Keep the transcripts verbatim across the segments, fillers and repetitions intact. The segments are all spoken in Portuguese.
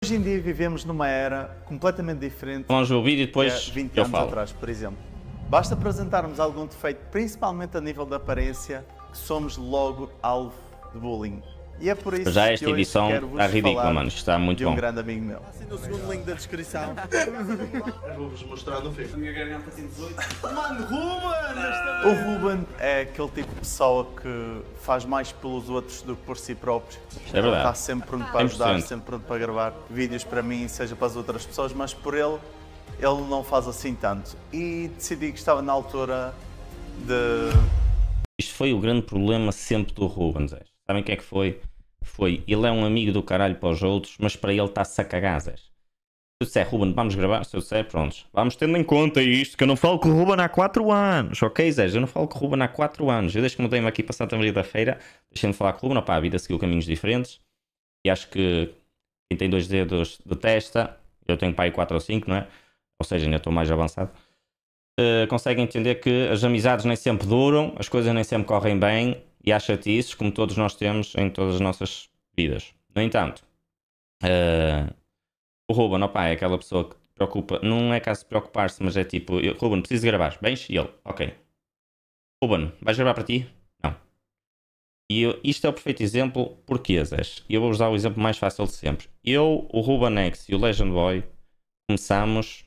Hoje em dia vivemos numa era completamente diferente. Vamos ver o vídeo e depois de vinte eu anos falo. atrás, por exemplo. Basta apresentarmos algum defeito, principalmente a nível da aparência, que somos logo alvo de bullying. E é por isso Já que esta hoje edição quero vos está ridícula, falar mano. Isto está muito de um bom. grande amigo meu. Assim no segundo link da descrição. Vou-vos mostrar no filme. A minha garganta tem dezoito. Mano, Ruben! O Ruben é aquele tipo de pessoa que faz mais pelos outros do que por si próprio. Isto é verdade. Está sempre pronto para ajudar, cem por cento. sempre pronto para gravar vídeos para mim, seja para as outras pessoas, mas por ele, ele não faz assim tanto. E decidi que estava na altura de... Isto foi o grande problema sempre do Ruben, Zé. Sabem o que é que foi? Foi, ele é um amigo do caralho para os outros, mas para ele está-se a cagar, Zé. Se eu disser, Ruben, vamos gravar? Se eu disser, prontos. Vamos tendo em conta isto, que eu não falo com o Ruben há quatro anos. Ok, Zé? Eu não falo com o Ruben há quatro anos. Eu desde que mudei-me aqui para Santa Maria da Feira, deixei-me falar com o Ruben. Opá, a vida seguiu caminhos diferentes. E acho que quem tem dois dedos de testa, eu tenho pai quatro ou cinco, não é? Ou seja, ainda estou mais avançado. Uh, consegue entender que as amizades nem sempre duram, as coisas nem sempre correm bem e há chatices, como todos nós temos em todas as nossas vidas. No entanto, uh, o Ruben, opa, é aquela pessoa que se preocupa, não é caso de preocupar-se, mas é tipo, eu, Ruben, preciso gravar, bens? E ele, ok. Ruben, vais gravar para ti? Não. E eu, isto é o perfeito exemplo, porquê, Zés? E eu vou usar o exemplo mais fácil de sempre. Eu, o Ruben X e o Legend Boy começamos...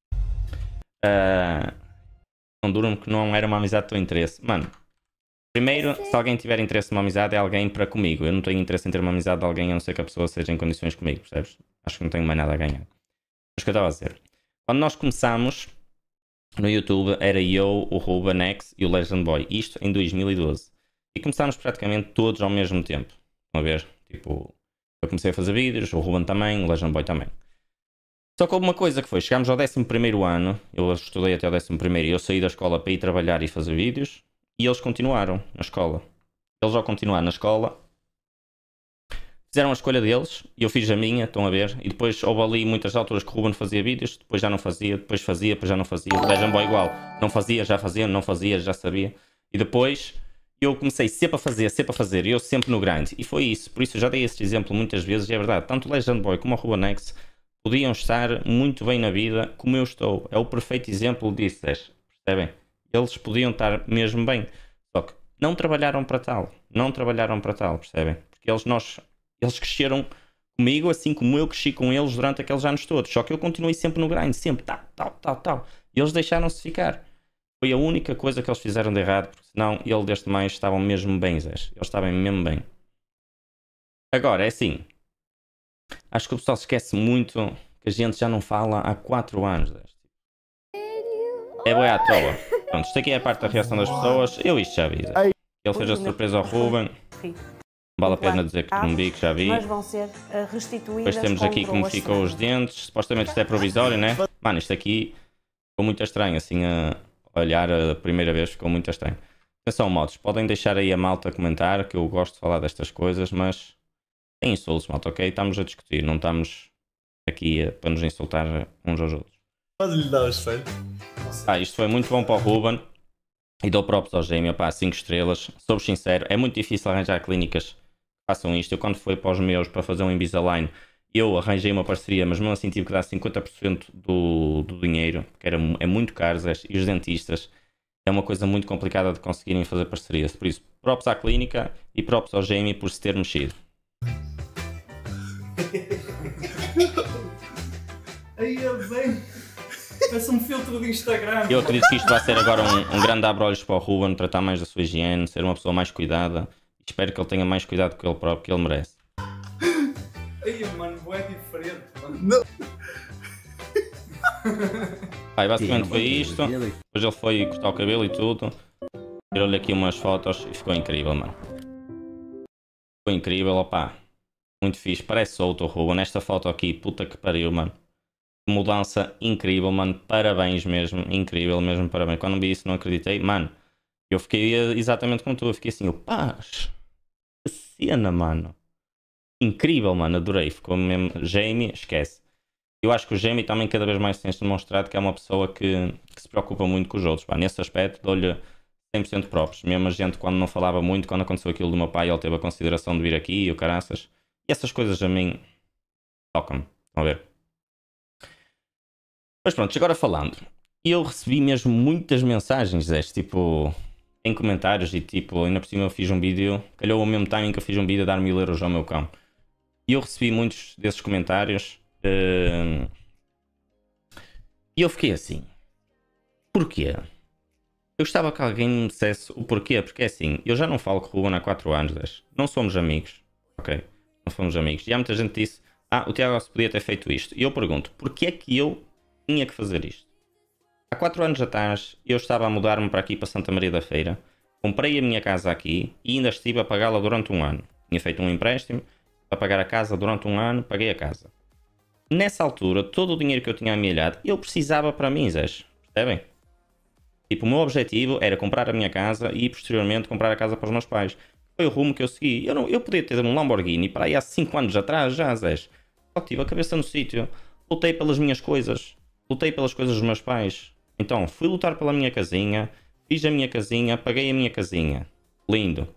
Uh, não duram que não era uma amizade de teu interesse. Mano, primeiro, se alguém tiver interesse numa amizade, é alguém para comigo. Eu não tenho interesse em ter uma amizade de alguém a não ser que a pessoa seja em condições comigo, percebes? Acho que não tenho mais nada a ganhar. Mas o que eu estava a dizer, quando nós começámos no YouTube, era eu, o Ruben X e o Legend Boy. Isto em dois mil e doze. E começámos praticamente todos ao mesmo tempo. Estão a ver? Tipo, eu comecei a fazer vídeos, o Ruben também, o Legend Boy também. Só que houve uma coisa que foi, chegámos ao décimo primeiro ano, eu estudei até o décimo primeiro e eu saí da escola para ir trabalhar e fazer vídeos, e eles continuaram na escola. Eles ao continuar na escola, fizeram a escolha deles, e eu fiz a minha, estão a ver, e depois houve ali muitas alturas que o Ruben fazia vídeos, depois já não fazia, depois fazia, depois já não fazia, o Legend Boy igual, não fazia, já fazia, não fazia, já sabia, e depois eu comecei sempre a fazer, sempre a fazer, e eu sempre no grind, e foi isso, por isso eu já dei este exemplo muitas vezes, e é verdade, tanto o Legend Boy como o Ruben X podiam estar muito bem na vida como eu estou. É o perfeito exemplo disso, percebem? Eles podiam estar mesmo bem. Só que não trabalharam para tal. Não trabalharam para tal, percebem? Porque eles, nós, eles cresceram comigo assim como eu cresci com eles durante aqueles anos todos. Só que eu continuei sempre no grind, sempre tal, tal, tal, tal. E eles deixaram-se ficar. Foi a única coisa que eles fizeram de errado, porque senão ele desde mais estavam mesmo bem, Zé. Eles estavam mesmo bem. Agora, é assim. Acho que o pessoal se esquece muito que a gente já não fala há quatro anos. É boi à toa. Pronto, isto aqui é a parte da reação das pessoas. Eu isto já vi. Ele fez a surpresa ao Ruben. Não vale a pena dizer que não vi, que já vi. Mas vão ser restituídas. Depois temos aqui como ficou os dentes. Supostamente isto é provisório, né? Mano, isto aqui ficou muito estranho. Assim, a olhar a primeira vez ficou muito estranho. Atenção, modos. Podem deixar aí a malta comentar, que eu gosto de falar destas coisas, mas... Tem insultos, malta, ok? Estamos a discutir, não estamos aqui a, para nos insultar uns aos outros. Pode-lhe dar o espelho. Ah, isto foi muito bom para o Ruben e dou props ao Jamie, pá, cinco estrelas. Sou sincero, é muito difícil arranjar clínicas que façam isto. Eu quando fui para os meus para fazer um Invisalign, eu arranjei uma parceria, mas mesmo assim tive que dar cinquenta por cento do, do dinheiro, porque era, é muito caro, e os dentistas é uma coisa muito complicada de conseguirem fazer parcerias. Por isso, props à clínica e props ao Jamie por se ter mexido. Aí é bem. Parece um filtro de Instagram. Eu acredito que isto vai ser agora um, um grande abre-olhos para o Ruben, tratar mais da sua higiene, ser uma pessoa mais cuidada. Espero que ele tenha mais cuidado com ele próprio, que ele merece. Aí, mano, é diferente. Mano. Não. Pai, basicamente foi isto. Depois ele foi cortar o cabelo e tudo. Tirou-lhe aqui umas fotos e ficou incrível, mano. Ficou incrível, opá. Muito fixe, parece solto o Ruben. Nesta foto aqui, puta que pariu, mano. Mudança incrível, mano. Parabéns mesmo, incrível mesmo, parabéns. Quando vi isso não acreditei, mano. Eu fiquei exatamente como tu, eu fiquei assim, o paz. Que cena, mano. Incrível, mano, adorei. Ficou mesmo, Jamie, esquece. Eu acho que o Jamie também cada vez mais tem se demonstrado que é uma pessoa que, que se preocupa muito com os outros, pá. Nesse aspecto, dou-lhe cem por cento próprios. Mesmo a gente quando não falava muito, quando aconteceu aquilo do meu pai, ele teve a consideração de vir aqui e o caraças. E essas coisas a mim tocam-me. Estão a ver? Mas pronto, agora falando. Eu recebi mesmo muitas mensagens deste, tipo, em comentários e tipo, ainda por cima eu fiz um vídeo, calhou ao mesmo timing que eu fiz um vídeo a dar mil euros ao meu cão. E eu recebi muitos desses comentários. Uh... E eu fiquei assim. Porquê? Eu gostava que alguém me dissesse o porquê, porque é assim, eu já não falo com o Ruben há quatro anos, dez. Não somos amigos, ok? Não somos amigos. E há muita gente que disse, ah, o Tiago podia ter feito isto. E eu pergunto, porquê é que eu tinha que fazer isto? Há quatro anos atrás, eu estava a mudar-me para aqui, para Santa Maria da Feira. Comprei a minha casa aqui e ainda estive a pagá-la durante um ano. Tinha feito um empréstimo para pagar a casa durante um ano, paguei a casa. Nessa altura, todo o dinheiro que eu tinha amelhado, eu precisava para mim, Zés. Percebem? Tipo, o meu objetivo era comprar a minha casa e posteriormente comprar a casa para os meus pais. Foi o rumo que eu segui. Eu, não, eu podia ter um Lamborghini para aí há cinco anos atrás, já, Zés. Só tive a cabeça no sítio. Lutei pelas minhas coisas. Lutei pelas coisas dos meus pais. Então, fui lutar pela minha casinha. Fiz a minha casinha. Paguei a minha casinha. Lindo.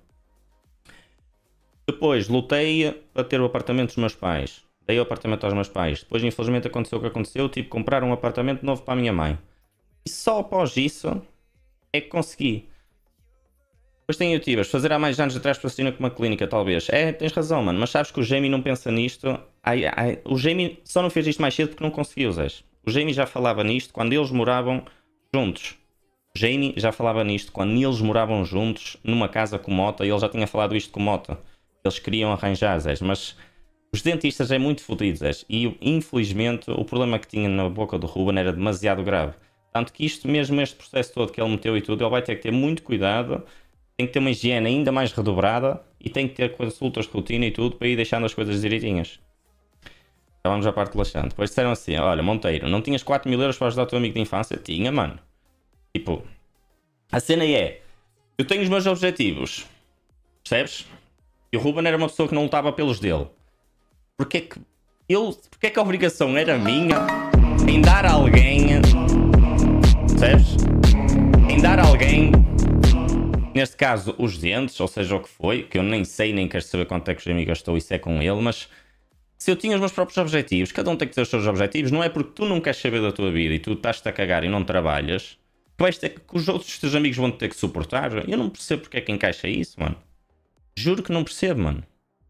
Depois, lutei para ter o apartamento dos meus pais. Dei o apartamento aos meus pais. Depois, infelizmente, aconteceu o que aconteceu. Tive que comprar um apartamento novo para a minha mãe. E só após isso é que consegui. Depois tenho youtubers. Fazer há mais anos atrás patrocina com uma clínica, talvez. É, tens razão, mano. Mas sabes que o Jamie não pensa nisto. Ai, ai, o Jamie só não fez isto mais cedo porque não conseguiu, Zé. O Jamie já falava nisto quando eles moravam juntos. O Jamie já falava nisto quando eles moravam juntos numa casa com Mota. E ele já tinha falado isto com Mota. Eles queriam arranjar, Zé. Mas os dentistas é muito fodido, Zé. E infelizmente o problema que tinha na boca do Ruben era demasiado grave. Tanto que isto, mesmo este processo todo que ele meteu e tudo, ele vai ter que ter muito cuidado, tem que ter uma higiene ainda mais redobrada e tem que ter consultas de rotina e tudo para ir deixando as coisas direitinhas. Então vamos à parte relaxante. Depois disseram assim, olha Monteiro, não tinhas quatro mil euros para ajudar o teu amigo de infância? Tinha, mano. Tipo, a cena é, eu tenho os meus objetivos, percebes? E o Ruben era uma pessoa que não lutava pelos dele. Porquê que, eu, porquê que a obrigação era minha em dar a alguém... Percebes? Em dar a alguém, neste caso, os dentes, ou seja, o que foi, que eu nem sei, nem quero saber quanto é que o Jamie gastou, isso é com ele, mas se eu tinha os meus próprios objetivos, cada um tem que ter os seus objetivos, não é porque tu não queres saber da tua vida e tu estás-te a cagar e não trabalhas, que vais ter que os outros teus amigos vão ter que suportar. Eu não percebo porque é que encaixa isso, mano. Juro que não percebo, mano.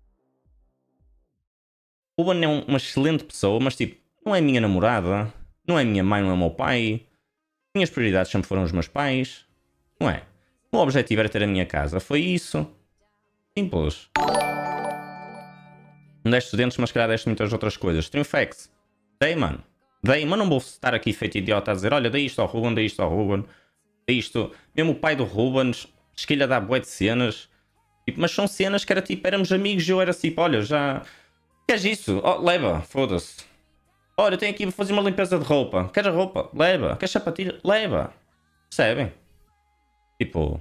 O Ruben é um, uma excelente pessoa, mas tipo, não é minha namorada, não é minha mãe, não é meu pai. Minhas prioridades sempre foram os meus pais, não é? O objetivo era ter a minha casa, foi isso. Simples. Não deste dentes, mas calhar deste muitas outras coisas. Triunfex. Dei, mano. Dei, mas não vou estar aqui feito idiota a dizer, olha, dei isto ao Ruben, dei isto ao Ruben, dei isto. Mesmo o pai do Rubens, esquilha dá bué de cenas. Tipo, mas são cenas que era tipo, éramos amigos e eu era tipo, olha, já... Queres isso? Oh, leva, foda-se. Olha, eu tenho aqui, vou fazer uma limpeza de roupa. Queres a roupa? Leva. Queres sapatilha? Leva. Percebem? Tipo...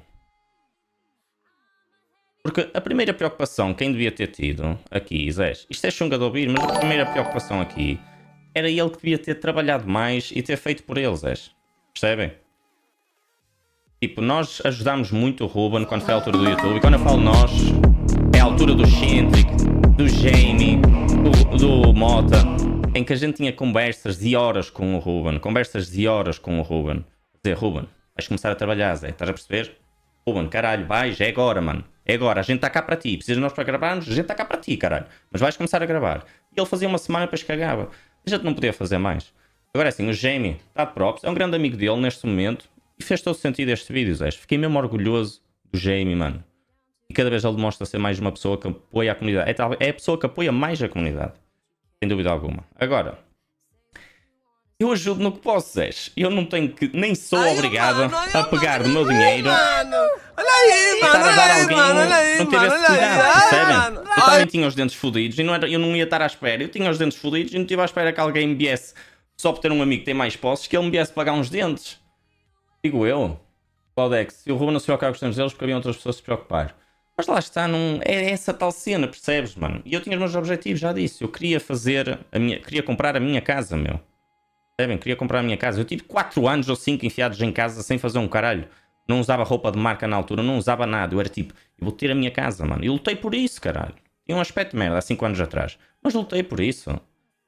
Porque a primeira preocupação, quem devia ter tido aqui, Zé, isto é chunga de ouvir, mas a primeira preocupação aqui era ele que devia ter trabalhado mais e ter feito por eles, Zé. Percebem? Tipo, nós ajudámos muito o Ruben quando foi a altura do YouTube. E quando eu falo nós, é a altura do Shintrick, do Jamie, do, do Mota, em que a gente tinha conversas de horas com o Ruben. Conversas de horas com o Ruben. Dizer, Ruben, vais começar a trabalhar, Zé. Estás a perceber? Ruben, caralho, vais, é agora, mano. É agora, a gente está cá para ti. Precisas de nós para gravarmos? A gente está cá para ti, caralho. Mas vais começar a gravar. E ele fazia uma semana e depois cagava. A gente não podia fazer mais. Agora é assim, o Jamie está de props. É um grande amigo dele neste momento. E fez todo sentido este vídeo, Zé. Fiquei mesmo orgulhoso do Jamie, mano. E cada vez ele demonstra ser mais uma pessoa que apoia a comunidade. É, tal, é a pessoa que apoia mais a comunidade. Sem dúvida alguma. Agora, eu ajudo no que posso, Zé. Eu não tenho que... Nem sou ai, obrigado mano, a pegar do meu dinheiro... Olha aí, mano, olha aí, mano, olha aí, não tive esse cuidado, percebem? Eu também tinha os dentes fodidos e não era, eu não ia estar à espera. Eu tinha os dentes fodidos e não estive à espera que alguém me viesse, só por ter um amigo que tem mais posses, que ele me viesse pagar uns dentes. Digo eu, Claudex, se o Ruben não se preocupava com os dentes deles, porque haviam outras pessoas a se preocupar. Mas lá está, não, é essa tal cena, percebes, mano? E eu tinha os meus objetivos, já disse. Eu queria fazer, a minha, queria comprar a minha casa, meu. Percebem? Queria comprar a minha casa. Eu tive quatro anos ou cinco enfiados em casa sem fazer um caralho. Não usava roupa de marca na altura, não usava nada. Eu era tipo, eu vou ter a minha casa, mano. E lutei por isso, caralho. Tinha um aspecto de merda há cinco anos atrás. Mas lutei por isso.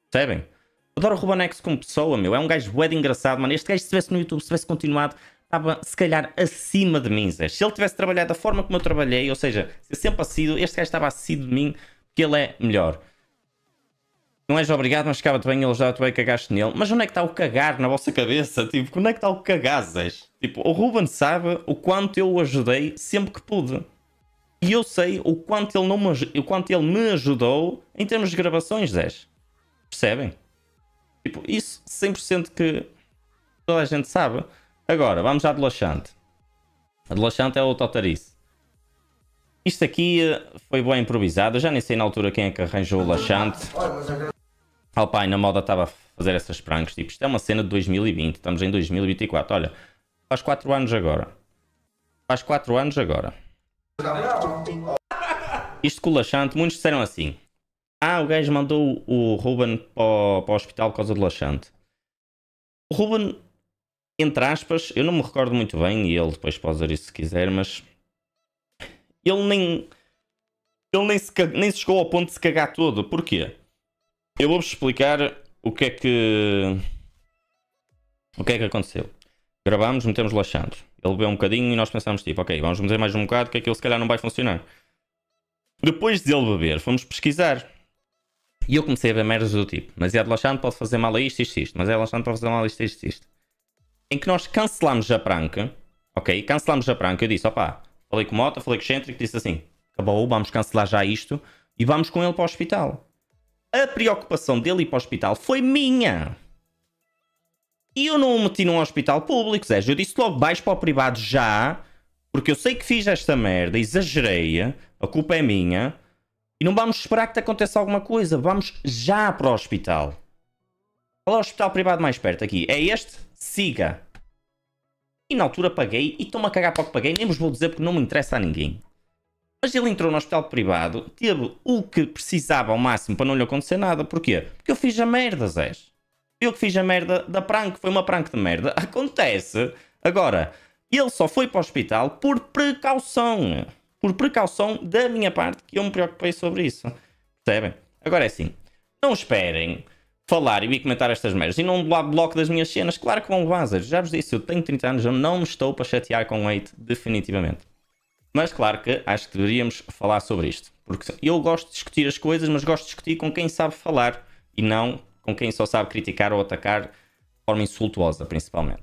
Percebem? Adoro o Rubanex como pessoa, meu. É um gajo bué de engraçado, mano. Este gajo, se estivesse no YouTube, se tivesse continuado, estava, se calhar, acima de mim, Zé. Se ele tivesse trabalhado da forma como eu trabalhei, ou seja, se eu sempre assido, este gajo estava acima de mim, porque ele é melhor. Não és obrigado, mas ficava-te bem, ele já tu bem cagaste nele. Mas onde é que está o cagar na vossa cabeça? Tipo, onde é que está o cagar, Zé? Tipo, o Ruben sabe o quanto eu o ajudei sempre que pude. E eu sei o quanto ele, não me, o quanto ele me ajudou em termos de gravações, Zé. Percebem? Tipo, isso cem por cento que toda a gente sabe. Agora, vamos à de laxante. A de laxante é outra otarice. Isto aqui foi bem improvisado. Eu já nem sei na altura quem é que arranjou o laxante. Oh pai, na moda estava a fazer essas pranks. Tipo, isto é uma cena de dois mil e vinte. Estamos em dois mil e vinte e quatro. Olha, faz quatro anos agora. Faz quatro anos agora. Isto com o laxante, muitos disseram assim. Ah, o gajo mandou o Ruben para o, para o hospital por causa do laxante. O Ruben, entre aspas, eu não me recordo muito bem, e ele depois pode dizer isso se quiser, mas ele nem ele nem se, nem se chegou ao ponto de se cagar todo. Porquê? Eu vou-vos explicar o que é que o que é que aconteceu. Gravámos, metemos laxante. Ele bebeu um bocadinho e nós pensámos tipo, ok, vamos meter mais um bocado que aquilo se calhar não vai funcionar. Depois de ele beber, fomos pesquisar. E eu comecei a ver merdas do tipo, mas é de laxante, pode fazer mal a isto, isto, isto. Mas é de laxante, pode fazer mal a isto, isto, isto. Em que nós cancelámos a prank, ok? Cancelámos a prank, eu disse, opá, falei com o Mota, falei com o Centric, disse assim, acabou, vamos cancelar já isto e vamos com ele para o hospital. A preocupação dele ir para o hospital foi minha. E eu não o meti num hospital público, Zé. Eu disse logo, vais para o privado já, porque eu sei que fiz esta merda, exagerei, a culpa é minha. E não vamos esperar que te aconteça alguma coisa. Vamos já para o hospital. Qual é o hospital privado mais perto aqui? É este? Siga. E na altura paguei. E estou-me a cagar para o que paguei. Nem vos vou dizer porque não me interessa a ninguém. Mas ele entrou no hospital privado. Teve o que precisava ao máximo para não lhe acontecer nada. Porquê? Porque eu fiz a merda, Zé. Eu que fiz a merda da prank. Foi uma prank de merda. Acontece. Agora, ele só foi para o hospital por precaução. Por precaução da minha parte, que eu me preocupei sobre isso. Percebem? Agora é assim. Não esperem falar e vir comentar estas merdas e não levar bloco das minhas cenas. Claro que vão levar. Já vos disse, eu tenho trinta anos, eu não me estou para chatear com hate, definitivamente. Mas claro que acho que deveríamos falar sobre isto. Porque eu gosto de discutir as coisas, mas gosto de discutir com quem sabe falar e não com quem só sabe criticar ou atacar de forma insultuosa, principalmente.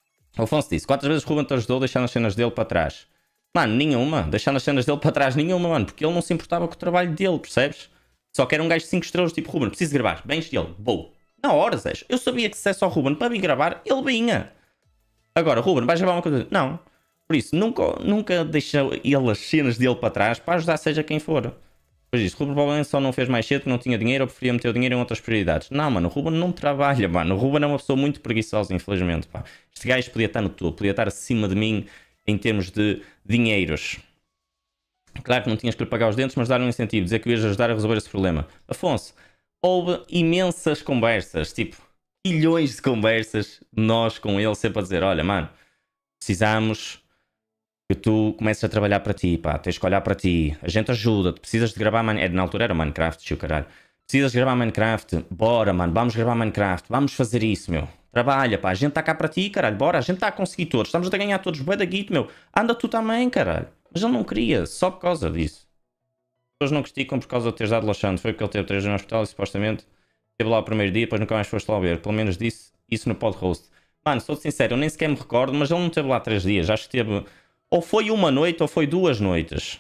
O Afonso disse, quantas vezes o Ruben te ajudou deixando as cenas dele para trás? Mano, nenhuma. Deixando as cenas dele para trás, nenhuma, mano. Porque ele não se importava com o trabalho dele, percebes? Só que era um gajo de cinco estrelas, tipo, Ruben, preciso gravar. Bens dele, vou. Na hora, Zé. Eu sabia que se é só Ruben para vir gravar, ele vinha. Agora, Ruben, vais gravar uma coisa? Não. Por isso, nunca, nunca deixa ele as cenas dele para trás para ajudar seja quem for. Pois isso, Ruben provavelmente só não fez mais cedo porque não tinha dinheiro ou preferia meter o dinheiro em outras prioridades. Não, mano, o Ruben não trabalha, mano. O Ruben é uma pessoa muito preguiçosa, infelizmente, pá. Este gajo podia estar no topo, podia estar acima de mim em termos de dinheiros. Claro que não tinhas que lhe pagar os dentes, mas dar um incentivo, dizer que ias ajudar a resolver esse problema. Afonso, houve imensas conversas, tipo, milhões de conversas, nós com ele, sempre a dizer, olha, mano, precisamos que tu comeces a trabalhar para ti, pá, tens que olhar para ti, a gente ajuda-te, precisas de gravar, man... na altura era Minecraft, tio, caralho. Precisas de gravar Minecraft? Bora, mano, vamos gravar Minecraft, vamos fazer isso, meu. Trabalha, pá, a gente está cá para ti, caralho, bora, a gente está a conseguir todos, estamos a ganhar todos, bué da guito, meu. Anda tu também, caralho. Mas ele não queria, só por causa disso. As pessoas não criticam por causa de teres dado laxante, foi porque ele teve três dias no hospital e supostamente esteve lá o primeiro dia, depois nunca mais foste lá ver. Pelo menos disse isso no pod host. Mano, sou sincero, eu nem sequer me recordo, mas ele não esteve lá três dias, acho que teve, ou foi uma noite ou foi duas noites.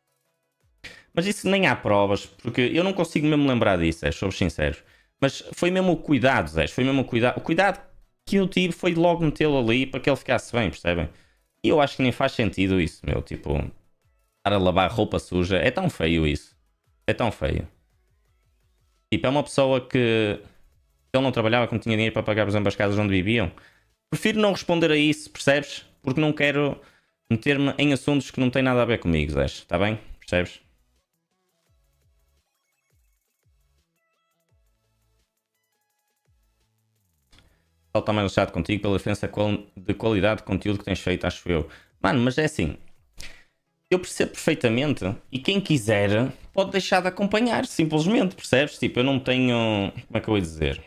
Mas isso nem há provas, porque eu não consigo mesmo lembrar disso, é, sou sincero. Mas foi mesmo o cuidado, Zé, foi mesmo o cuidado. O cuidado que eu tive foi logo metê-lo ali para que ele ficasse bem, percebem? E eu acho que nem faz sentido isso, meu, tipo, estar a lavar roupa suja, é tão feio isso. É tão feio. Tipo, é uma pessoa que ele não trabalhava, que não tinha dinheiro para pagar, por exemplo, as casas onde viviam. Prefiro não responder a isso, percebes? Porque não quero meter-me em assuntos que não têm nada a ver comigo, Zé, está bem? Percebes? Ele está mais lixado contigo pela diferença de qualidade de conteúdo que tens feito, acho eu. Mano, mas é assim. Eu percebo perfeitamente. E quem quiser pode deixar de acompanhar, simplesmente, percebes? Tipo, eu não tenho... Como é que eu vou dizer?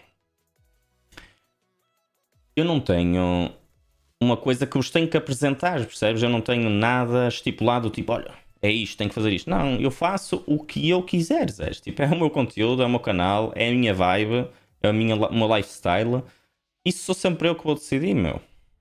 Eu não tenho uma coisa que vos tenho que apresentar, percebes? Eu não tenho nada estipulado, tipo, olha, é isto, tenho que fazer isto. Não, eu faço o que eu quiser, Zé. Tipo, é o meu conteúdo, é o meu canal, é a minha vibe, é a minha, o meu lifestyle. Isso sou sempre eu que vou decidir, meu.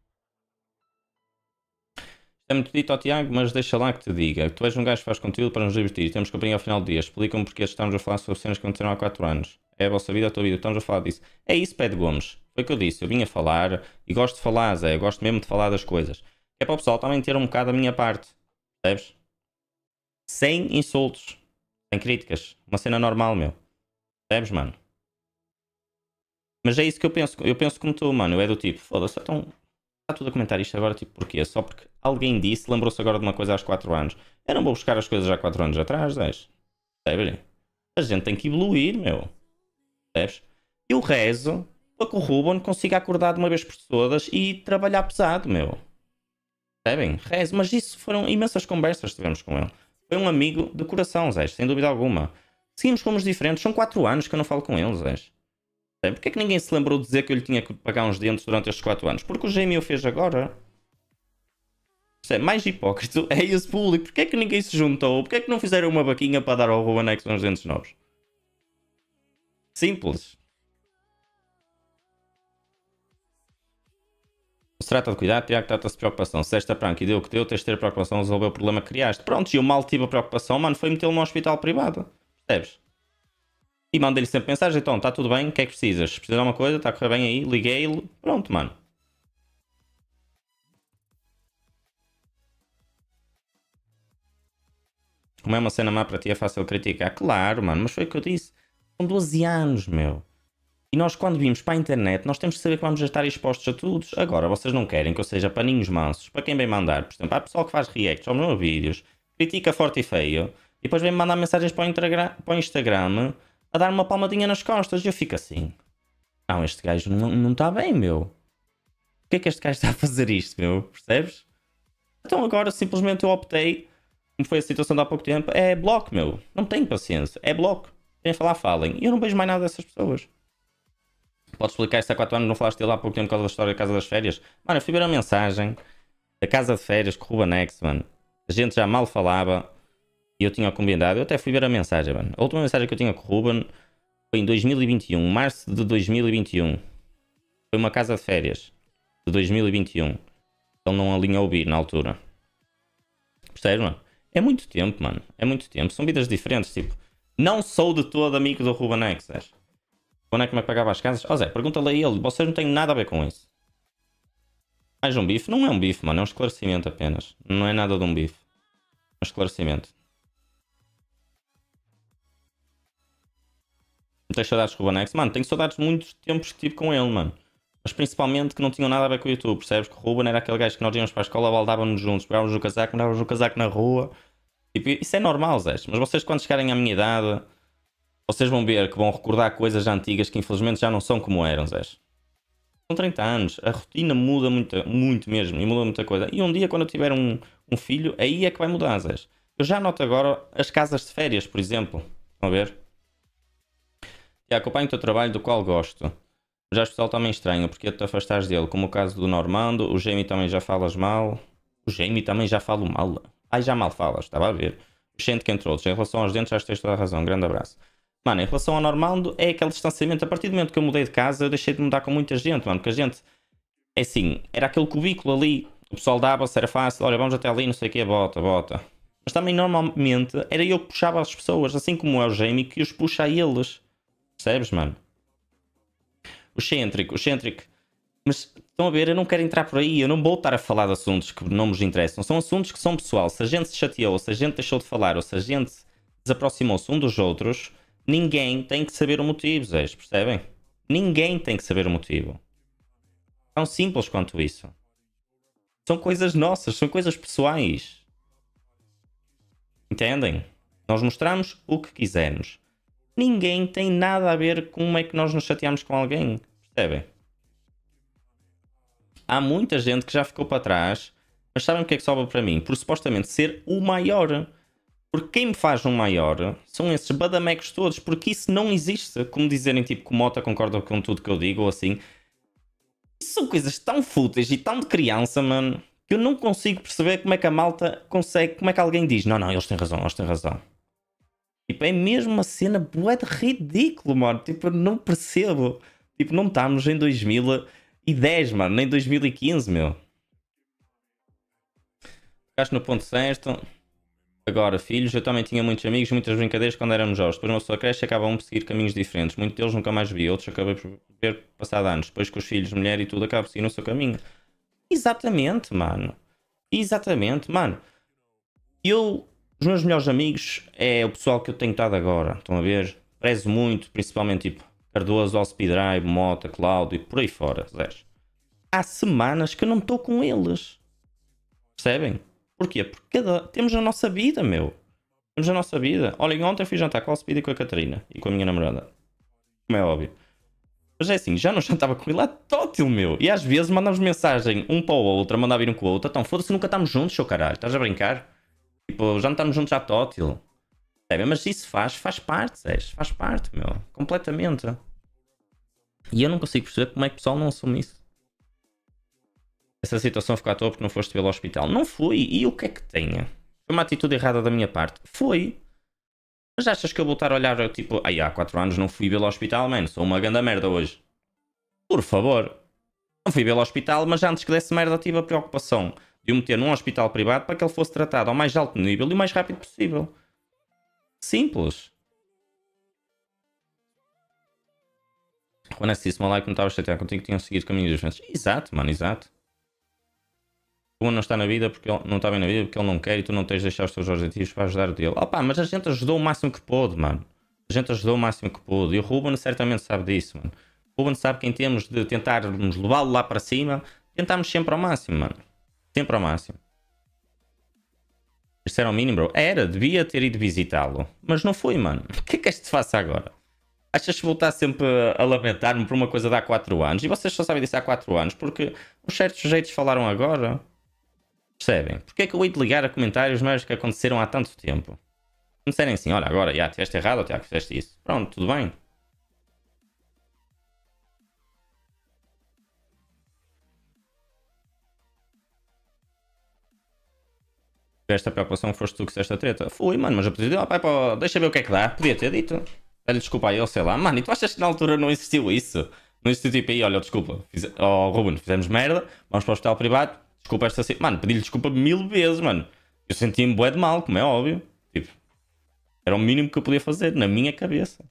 É muito dito ao Tiago, mas deixa lá que te diga. Tu és um gajo que faz conteúdo para nos divertir. Temos companhia ao final do dia. Explica-me porque estamos a falar sobre cenas que aconteceram há quatro anos. É a vossa vida, a tua vida. Estamos a falar disso. É isso, Pé de Gomes. Foi o que eu disse. Eu vim a falar e gosto de falar, Zé. Eu gosto mesmo de falar das coisas. É para o pessoal também ter um bocado a minha parte. Percebes? Sem insultos. Sem críticas. Uma cena normal, meu. Percebes, mano? Mas é isso que eu penso. Eu penso como tu, mano. Eu é do tipo, foda-se, então... Está tudo a comentar isto agora, tipo, porquê? Só porque alguém disse, lembrou-se agora de uma coisa há quatro anos. Eu não vou buscar as coisas há quatro anos atrás, Zés. Percebes? A gente tem que evoluir, meu. Percebes? Eu rezo para que o Ruben consiga acordar de uma vez por todas e trabalhar pesado, meu. Percebem? Rezo. Mas isso foram imensas conversas que tivemos com ele. Foi um amigo de coração, Zés, sem dúvida alguma. Seguimos rumos diferentes. São quatro anos que eu não falo com ele, Zés. Porquê é que ninguém se lembrou de dizer que eu lhe tinha que pagar uns dentes durante estes quatro anos? Porque o Jamie o fez agora. Isso é mais hipócrita. É esse público. Porquê é que ninguém se juntou? Porquê é que não fizeram uma vaquinha para dar ao Rubanex uns dentes novos? Simples. Se trata de cuidar, Tiago, trata-se de preocupação. Se esta prank e deu o que deu, tens de ter preocupação, resolver o problema que criaste. Pronto, e eu mal tive a preocupação, mano, foi metê-lo num hospital privado. Percebes? E mandei-lhe sempre mensagem, então, está tudo bem, o que é que precisas? Se precisar de alguma coisa, está a correr bem aí, liguei-lhe, pronto, mano. Como é uma cena má para ti, é fácil criticar. Claro, mano, mas foi o que eu disse. São doze anos, meu. E nós, quando vimos para a internet, nós temos que saber que vamos estar expostos a tudo. Agora, vocês não querem que eu seja paninhos mansos para quem vem mandar. Por exemplo, há pessoal que faz reacts aos meus vídeos, critica forte e feio, e depois vem mandar mensagens para o, para o Instagram a dar uma palmadinha nas costas. E eu fico assim, não, este gajo não, não está bem, meu. Porquê é que este gajo está a fazer isto, meu? Percebes? Então agora simplesmente eu optei, como foi a situação de há pouco tempo, é bloco, meu. Não tenho paciência, é bloco. Querem falar, falem. E eu não vejo mais nada dessas pessoas. Podes explicar se há quatro anos não falaste dele há pouco tempo por causa da história da Casa das Férias? Mano, eu fui ver a mensagem da Casa de Férias com o Rubanex, mano. A gente já mal falava e eu tinha combinado. Eu até fui ver a mensagem, mano. A última mensagem que eu tinha com o Ruben foi em dois mil e vinte e um, março de dois mil e vinte e um. Foi uma Casa de Férias de dois mil e vinte e um. Ele não alinhou o bi na altura. Percebes, mano? É muito tempo, mano. É muito tempo. São vidas diferentes, tipo. Não sou de todo amigo do Rubanex, sabes? Quando é que me pagava as casas? Ó oh, Zé, pergunta-lhe a ele. Vocês não têm nada a ver com isso. Mais um bife? Não é um bife, mano. É um esclarecimento apenas. Não é nada de um bife. É um esclarecimento. Não tens saudades com o Rubanex? Mano, tenho saudades de muitos tempos que tive com ele, mano. Mas principalmente que não tinham nada a ver com o YouTube, percebes? Que o Ruben era aquele gajo que nós íamos para a escola, baldávamos juntos, pegávamos o casaco, andávamos o casaco na rua. Tipo, isso é normal, Zé. Mas vocês quando chegarem à minha idade, vocês vão ver que vão recordar coisas antigas que infelizmente já não são como eram, Zé. São trinta anos, a rotina muda muito, muito mesmo, e muda muita coisa. E um dia quando eu tiver um, um filho, aí é que vai mudar, Zé. Eu já noto agora as casas de férias, por exemplo. Estão a ver? E acompanho o teu trabalho, do qual gosto. Já o pessoal também estranho, porque te afastares dele, como o caso do Normando. O Jamie também já falas mal. O Jamie também já falo mal. Ai, já mal falas, estava a ver. O Xente que entre outros. Em relação aos dentes, já tens toda a razão. Grande abraço. Mano, em relação ao Normando, é aquele distanciamento. A partir do momento que eu mudei de casa, eu deixei de mudar com muita gente, mano. Porque a gente, é assim, era aquele cubículo ali. O pessoal dava-se, era fácil. Olha, vamos até ali, não sei o que, bota, bota. Mas também, normalmente, era eu que puxava as pessoas. Assim como é o Jamie, que os puxa a eles. Percebes, mano? O Centric, o Centric. Mas estão a ver, eu não quero entrar por aí. Eu não vou estar a falar de assuntos que não nos interessam. São assuntos que são pessoal. Se a gente se chateou, se a gente deixou de falar, ou se a gente desaproximou-se um dos outros, ninguém tem que saber o motivo, Zé, percebem? Ninguém tem que saber o motivo. Tão simples quanto isso. São coisas nossas, são coisas pessoais. Entendem? Nós mostramos o que quisermos. Ninguém tem nada a ver com como é que nós nos chateamos com alguém. Percebem? Há muita gente que já ficou para trás Mas sabem porque é que sobra para mim? Por supostamente ser o maior. Porque quem me faz um maior são esses badamecos todos. Porque isso não existe. Como dizerem tipo que o Mota concorda com tudo que eu digo ou assim. Isso são coisas tão fúteis e tão de criança, mano. Que eu não consigo perceber como é que a malta consegue. Como é que alguém diz: não, não, eles têm razão, eles têm razão. Tipo, é mesmo uma cena bué de ridículo, mano. Tipo, eu não percebo. Tipo, não estamos em dois mil e dez, mano. Nem dois mil e quinze, meu. Ficaste no ponto certo. Agora, filhos, eu também tinha muitos amigos, muitas brincadeiras quando éramos jovens. Depois uma pessoa cresce e acaba um por seguir caminhos diferentes. Muitos deles nunca mais vi, outros acabei por ver passado anos. Depois com os filhos, mulher e tudo, acaba por seguir no seu caminho. Exatamente, mano. Exatamente, mano. Eu, os meus melhores amigos é o pessoal que eu tenho estado agora. Estão a ver? Prezo muito, principalmente tipo Cardoso, All Speed Drive, Mota, Cláudio e por aí fora. Zés. Há semanas que eu não estou com eles. Percebem? Porquê? Porque cada... temos a nossa vida, meu. Temos a nossa vida. Olhem, ontem fui jantar com a Speed e com a Catarina. E com a minha namorada. Como é óbvio. Mas é assim, já não jantava com ele, é tótil, meu. E às vezes mandamos mensagem um para o outro, a mandar vir um com o outro. Então, foda-se, nunca estamos juntos, seu caralho. Estás a brincar? Tipo, já não estamos juntos, já tótil. Sabe? Mas isso faz, faz parte, Zés. Faz parte, meu. Completamente. E eu não consigo perceber como é que o pessoal não assume isso. Essa situação ficou à toa porque não foste pelo hospital. Não fui. E o que é que tenha? Foi uma atitude errada da minha parte. Foi. Mas achas que eu vou estar a olhar, tipo, ai, há quatro anos não fui pelo hospital, mano. Sou uma grande merda hoje. Por favor. Não fui pelo hospital, mas antes que desse merda tive a preocupação de o meter num hospital privado para que ele fosse tratado ao mais alto nível e o mais rápido possível. Simples. Quando é que disse, Malai, que não estava a chatear contigo, tinham seguido caminhos diferentes. Exato, mano, exato. O não está na vida porque ele não está bem na vida porque ele não quer e tu não tens de deixar os teus objetivos para ajudar dele. Opa, mas a gente ajudou o máximo que pôde, mano. A gente ajudou o máximo que pôde. E o Ruben certamente sabe disso, mano. O Ruben sabe que em termos de tentarmos levá-lo lá para cima, tentámos sempre ao máximo, mano. Sempre ao máximo. Isso era o mínimo, bro. Era, devia ter ido visitá-lo. Mas não foi, mano. O que é que este faça agora? Achas que vou estar sempre a lamentar-me por uma coisa de há quatro anos? E vocês só sabem disso há quatro anos porque uns certos sujeitos falaram agora. Percebem? Porque é que eu hei de ligar a comentários mais que aconteceram há tanto tempo? Me disserem assim, olha, agora, já, tiveste errado ou Tiago, fizeste isso. Pronto, tudo bem. Esta preocupação foste tu que fizeste a treta. Fui, mano, mas eu podia dizer, oh, pai, pô, deixa ver o que é que dá. Podia ter dito. Dá-lhe desculpa a ele, sei lá. Mano, e tu achas que na altura não existiu isso? Não existiu tipo aí, olha, desculpa. Fiz... Oh, Ruben, fizemos merda, vamos para o hospital privado. Desculpa esta assim. Mano, pedi-lhe desculpa mil vezes, mano. Eu sentia-me bué de mal, como é óbvio. Tipo, era o mínimo que eu podia fazer, na minha cabeça.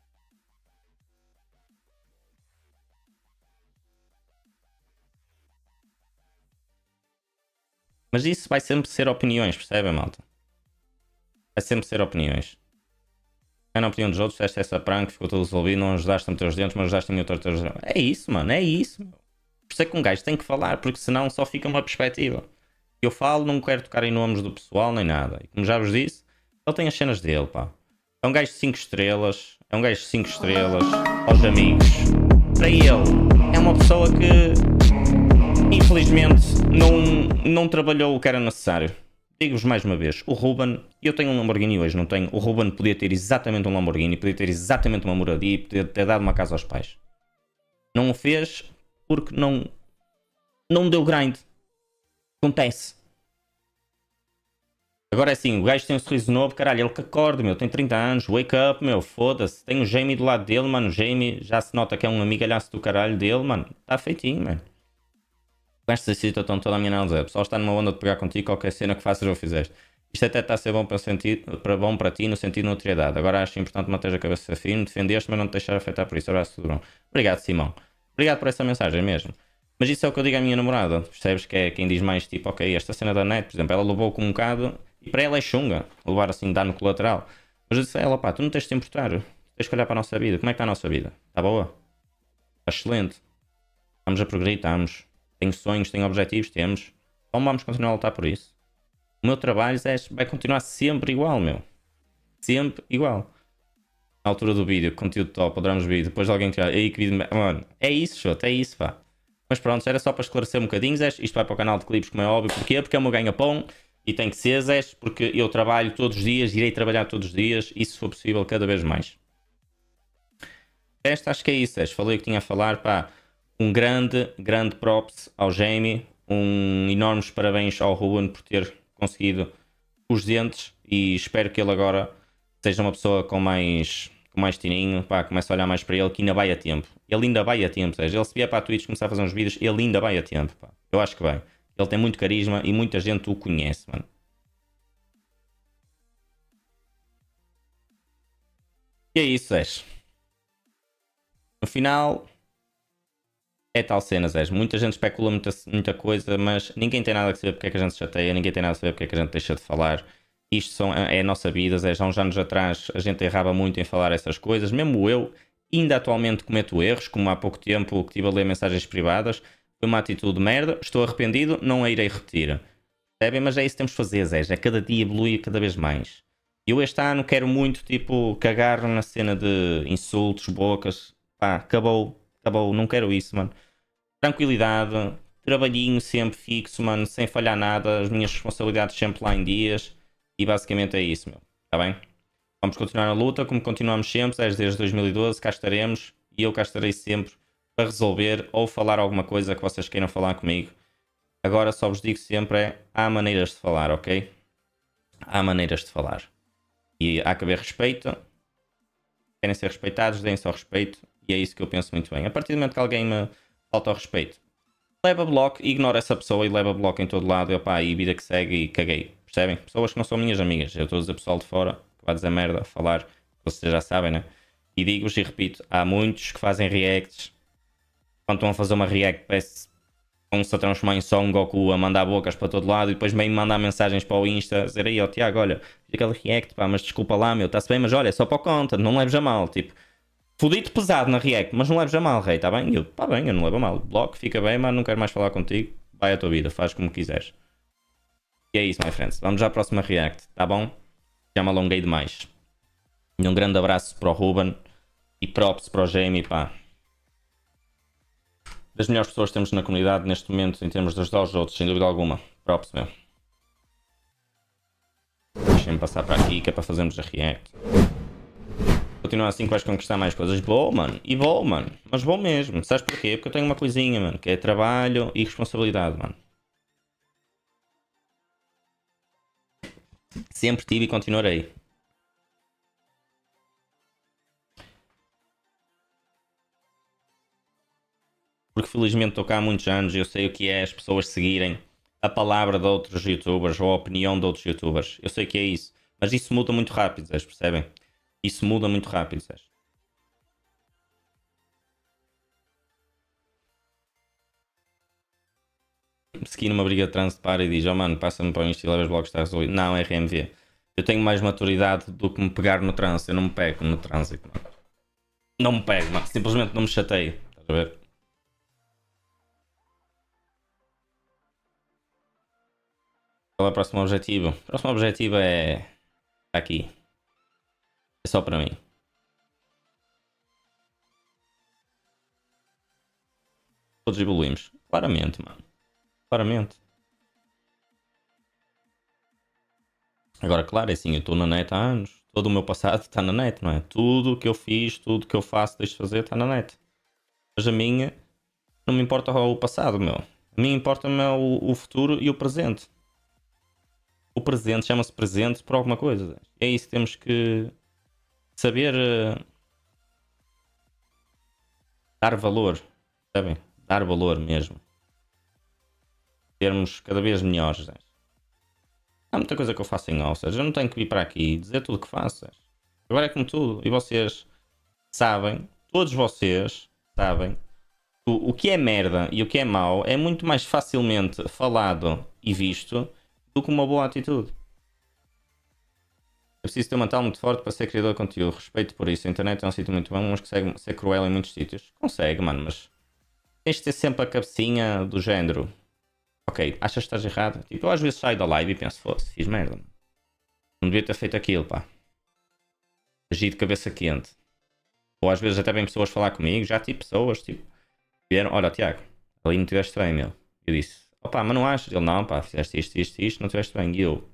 Mas isso vai sempre ser opiniões, percebem, malta? Vai sempre ser opiniões. É na opinião dos outros, fizeste essa prank, ficou tudo resolvido, não ajudaste a meter os dentes, mas ajudaste a meter os dentes. É isso, mano, é isso. Meu. Por isso é que um gajo tem que falar, porque senão só fica uma perspectiva. Eu falo, não quero tocar em nomes do pessoal nem nada. E como já vos disse, ele tem as cenas dele, pá. É um gajo de cinco estrelas, é um gajo de cinco estrelas, aos amigos. Para ele, é uma pessoa que, infelizmente, não, não trabalhou o que era necessário. Digo-vos mais uma vez, o Ruben, eu tenho um Lamborghini hoje, não tenho. O Ruben podia ter exatamente um Lamborghini, podia ter exatamente uma moradia, podia ter dado uma casa aos pais. Não o fez porque não, não deu grind. Acontece. Agora é assim, o gajo tem um sorriso novo, caralho, ele que acorda, meu, tem trinta anos, wake up, meu, foda-se. Tem o Jamie do lado dele, mano, o Jamie já se nota que é um amigalhaço do caralho dele, mano. Está feitinho, mano. Com esta situação toda a minha análise, o pessoal está numa onda de pegar contigo qualquer cena que faças ou fizeste. Isto até está a ser bom para, sentido, para, bom para ti no sentido de notoriedade. Agora acho importante manter a cabeça firme, defendeste, mas não te deixar afetar por isso. Abraço, tudo bom. Obrigado, Simão. Obrigado por essa mensagem mesmo. Mas isso é o que eu digo à minha namorada. Percebes que é quem diz mais tipo, ok, esta cena da net, por exemplo, ela levou com um bocado e para ela é chunga, levar assim dano colateral. Mas eu disse a ela, pá, tu não tens de te importar, tens que olhar para a nossa vida. Como é que está a nossa vida? Está boa? Está excelente. Estamos a progredir, estamos. Tenho sonhos, tenho objetivos, temos. Então vamos continuar a lutar por isso. O meu trabalho é, vai continuar sempre igual, meu. Sempre igual. Na altura do vídeo, conteúdo top, adoramos vídeo, depois alguém tirar, ei que vídeo, mano, é isso, show, é isso, pá. Mas pronto, era só para esclarecer um bocadinho, Zés. Isto vai para o canal de clipes, como é óbvio. Porquê? Porque é o meu ganha-pão e tem que ser, Zés, porque eu trabalho todos os dias, irei trabalhar todos os dias e, se for possível, cada vez mais. Esta acho que é isso, Zés. Falei o que tinha a falar, pá. Um grande, grande props ao Jamie. Um enormes parabéns ao Ruben por ter conseguido os dentes e espero que ele agora seja uma pessoa com mais, com mais tininho, pá, comece a olhar mais para ele, que ainda vai a tempo. Ele ainda vai a tempo, seja, ele se vier para a Twitch começar a fazer uns vídeos, ele ainda vai a tempo, pá. Eu acho que vai. Ele tem muito carisma e muita gente o conhece, mano. E é isso, Zés. No final, é tal cena, Zés. Muita gente especula muita, muita coisa, mas ninguém tem nada a saber porque é que a gente se chateia, ninguém tem nada a saber porque é que a gente deixa de falar. Isto são, é a nossa vida, Zés. Há uns anos atrás a gente errava muito em falar essas coisas. Mesmo eu, ainda atualmente cometo erros, como há pouco tempo que estive a ler mensagens privadas. Foi uma atitude de merda, estou arrependido, não a irei repetir. Percebem? Mas é isso que temos de fazer, Zés. É cada dia evoluir cada vez mais. Eu este ano quero muito, tipo, cagar na cena de insultos, bocas. Pá, acabou. Acabou, não quero isso, mano. Tranquilidade, trabalhinho sempre fixo, mano, sem falhar nada, as minhas responsabilidades sempre lá em dias. E basicamente é isso, meu. Está bem? Vamos continuar na luta, como continuamos sempre, desde dois mil e doze, cá estaremos. E eu cá estarei sempre para resolver ou falar alguma coisa que vocês queiram falar comigo. Agora só vos digo sempre é, há maneiras de falar, ok? Há maneiras de falar. E há que haver respeito. Querem ser respeitados, deem só respeito. E é isso que eu penso muito bem. A partir do momento que alguém me falta ao respeito, leva bloco, ignora essa pessoa e leva bloco em todo lado. E opá, e vida que segue e caguei. Percebem? Pessoas que não são minhas amigas. Eu estou a dizer pessoal de fora que vai dizer merda, falar. Vocês já sabem, né? E digo-vos e repito, há muitos que fazem reacts. Quando estão a fazer uma react, parece que vão-se a transformar em Son Goku, a mandar bocas para todo lado e depois vem mandar mensagens para o Insta, dizer aí, ó Tiago, olha, fiz aquele react, pá, mas desculpa lá, meu, está-se bem, mas olha, é só para o conta, não leves a mal, tipo, fodido pesado na react, mas não leves a mal, rei, está bem? E eu, pá, bem, eu não levo a mal, bloco, fica bem, mas não quero mais falar contigo, vai à tua vida, faz como quiseres. E é isso, my friends, vamos à próxima react, tá bom? Já me alonguei demais. E um grande abraço para o Ruben e props para o Jamie, pá. Das melhores pessoas que temos na comunidade neste momento, em termos de ajudar os outros, sem dúvida alguma. Props, meu. Deixem-me passar para aqui, que é para fazermos a react. Continua assim que vais conquistar mais coisas. Vou, mano. E vou, mano. Mas vou mesmo. Sabes porquê? Porque eu tenho uma coisinha, mano, que é trabalho e responsabilidade, mano. Sempre tive e continuarei. Porque felizmente estou cá há muitos anos e eu sei o que é as pessoas seguirem a palavra de outros youtubers ou a opinião de outros youtubers. Eu sei que é isso. Mas isso muda muito rápido, vocês percebem? Isso muda muito rápido, vocês. Segui numa briga de trânsito para e diz, oh mano, passa-me para o Insta e leva os blogs, está resolvido. Não, R M V. Eu tenho mais maturidade do que me pegar no trânsito. Eu não me pego no trânsito, mano. Não me pego, mano. Simplesmente não me chateio. Estás a ver? Qual é o próximo objetivo? O próximo objetivo é... Está aqui. É só para mim. Todos evoluímos. Claramente, mano. Claramente. Agora, claro, é assim, eu estou na net há anos. Todo o meu passado está na net, não é? Tudo o que eu fiz, tudo o que eu faço, deixo de fazer, está na net. Mas a minha... Não me importa o passado, meu. A mim importa-me o, o futuro e o presente. O presente chama-se presente por alguma coisa. É isso que temos que saber uh, dar valor, sabem? Dar valor mesmo. Termos cada vez melhores. Né? Há muita coisa que eu faço em off, seja, eu não tenho que vir para aqui e dizer tudo o que faço. Agora é como tudo. E vocês sabem, todos vocês sabem, o, o que é merda e o que é mau é muito mais facilmente falado e visto do que uma boa atitude. É preciso ter uma mental muito forte para ser criador de conteúdo. Respeito por isso. A internet é um sítio muito bom, mas consegue ser cruel em muitos sítios. Consegue, mano, mas tens de ter sempre a cabecinha do género. Ok, achas que estás errado? Tipo, eu às vezes saio da live e penso, foda-se, fiz merda. Mano. Não devia ter feito aquilo, pá. Agi de cabeça quente. Ou às vezes até vem pessoas falar comigo, já tive pessoas, tipo, vieram, olha, Tiago, ali não tiveste bem, meu. Eu disse, opá, mas não achas? Ele, não, pá, fizeste isto, isto, isto, não tiveste bem. E eu,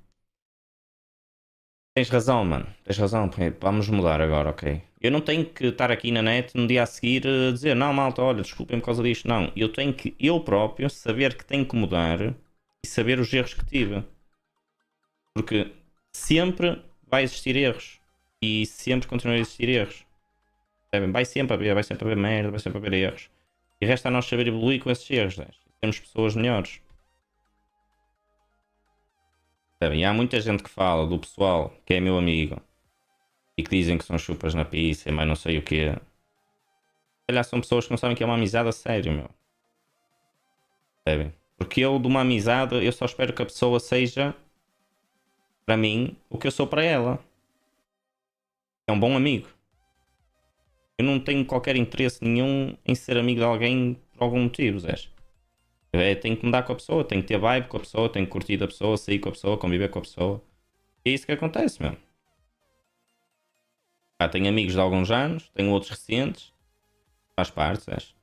tens razão, mano, tens razão, vamos mudar agora, ok? Eu não tenho que estar aqui na net no dia a seguir a dizer, não, malta, olha, desculpem por causa disto. Não, eu tenho que, eu próprio, saber que tenho que mudar e saber os erros que tive. Porque sempre vai existir erros. E sempre continuam a existir erros. Vai sempre haver, vai sempre haver merda, vai sempre haver erros. E resta a nós saber evoluir com esses erros, né? Temos pessoas melhores. E há muita gente que fala do pessoal que é meu amigo e que dizem que são chupas na pizza, mas não sei o quê. Se calhar são pessoas que não sabem que é uma amizade a sério, meu. Percebem? Porque eu, de uma amizade, eu só espero que a pessoa seja, para mim, o que eu sou para ela. É um bom amigo. Eu não tenho qualquer interesse nenhum em ser amigo de alguém por algum motivo, Zé. Eu tenho que me dar com a pessoa, tenho que ter vibe com a pessoa, tenho que curtir a pessoa, sair com a pessoa, conviver com a pessoa. E é isso que acontece, meu. Ah, tenho amigos de alguns anos, tenho outros recentes. Faz parte, Zé.